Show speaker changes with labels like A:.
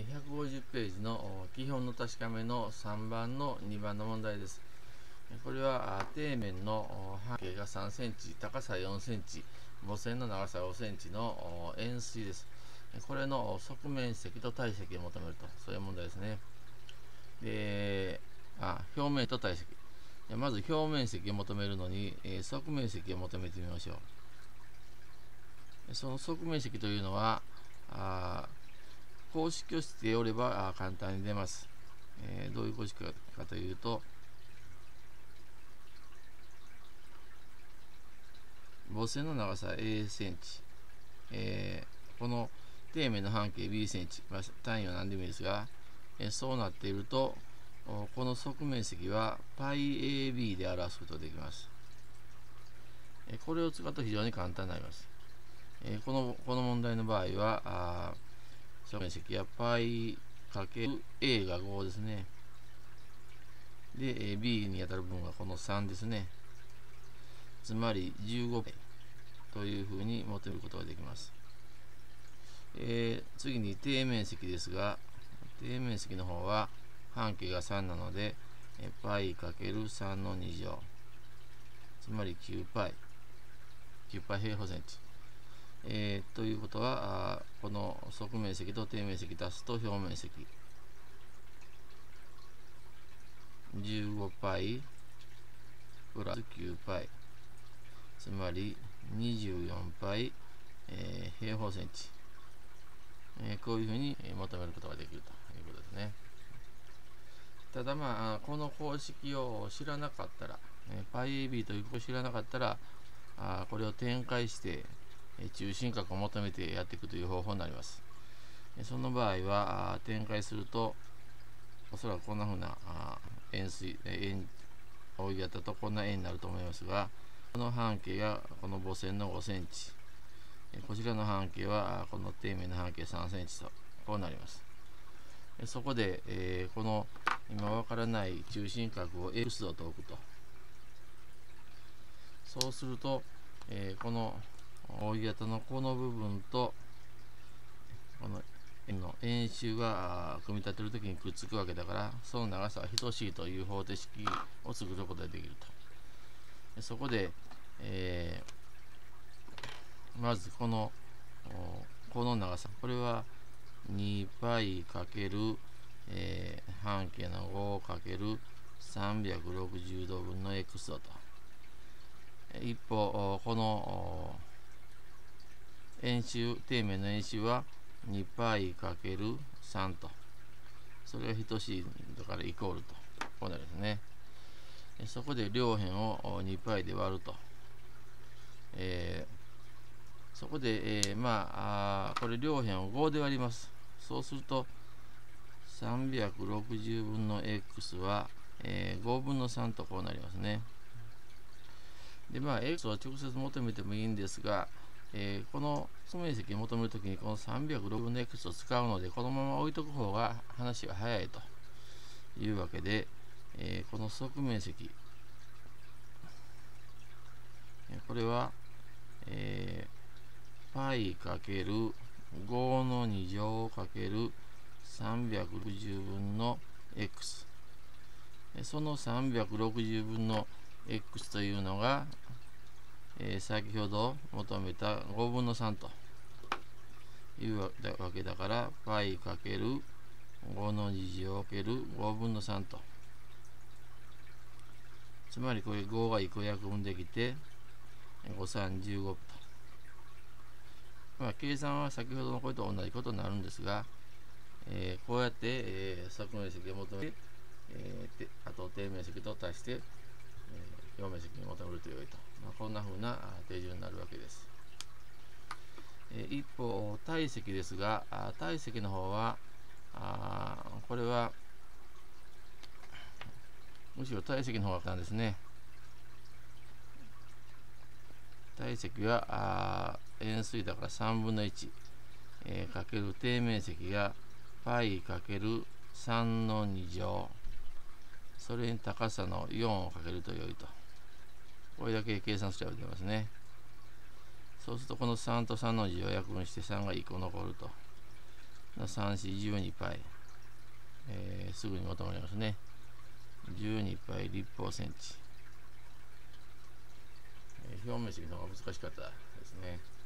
A: 150ページの基本の確かめの3番の2番の問題です。これは底面の半径が3センチ、高さ4センチ、母線の長さ5センチの円錐です。これの側面積と体積を求めると、そういう問題ですね。で、表面と体積。まず表面積を求めるのに、側面積を求めてみましょう。その側面積というのは、公式を知っておれば簡単に出ます。どういう公式かというと、母線の長さ A センチ、この底面の半径 B センチ、単位は何でもいいですが、そうなっていると、この側面積は πAB で表すことができます。これを使うと非常に簡単になります。この問題の場合は、側面積は π×A が5ですね。で、B に当たる分はこの3ですね。つまり15というふうに求めることができます。次に底面積ですが、底面積の方は半径が3なので、π×3 の2乗。つまり9π平方センチ。ということは、この側面積と底面積足すと表面積。15π プラス 9π。つまり 24π、平方センチ。こういうふうに求めることができるということですね。ただこの公式を知らなかったら、πab という公式を知らなかったら、これを展開して、中心角を求めてやっていくという方法になります。その場合は、展開すると、おそらくこんなふうな円錐、扇形とこんな円になると思いますが、この半径がこの母線の5センチ、こちらの半径はこの底面の半径3センチとこうなります。そこで、この今わからない中心角を X 度と置くと。そうすると、この扇形のこの部分とこの円の円周が組み立てるときにくっつくわけだから、その長さは等しいという方程式を作ることができると。そこで、まずこの長さ、これは 2π× 半径の 5×360 度分の x 度と。一方、この円周、底面の円周は 2π×3 と。それが等しいだからイコールと。こうなるんですね。そこで両辺を 2π で割ると。そこで、これ両辺を5で割ります。そうすると、360分の x は、5分の3とこうなりますね。で、x を直接求めてもいいんですが、この側面積を求めるときにこの360分の x を使うので、このまま置いとく方が話が早いというわけで、この側面積、これは、π×5 の2乗×360分の x。その360分の x というのが、先ほど求めた5分の3というわけだから、π×5 の2乗×5分の3と。つまりこれ5が1個約分できて、5×3=15と。計算は先ほどのこれと同じことになるんですが、こうやって、側面積を求めて、あと底面積と足して、表面積に求めると良いと。こんな風な手順になるわけです。一方、体積ですが、体積の方は、これは、むしろ体積の方が簡単ですね。体積は円錐だから3分の1、かける底面積が π×3 の2乗、それに高さの4をかけると良いと。これだけ計算すれば出ますね。そうするとこの3と3の2を約分して3が1個残ると。 3、4、12パイ、すぐにまとまりますね。12パイ立方センチ。表面積の方が難しかったですね。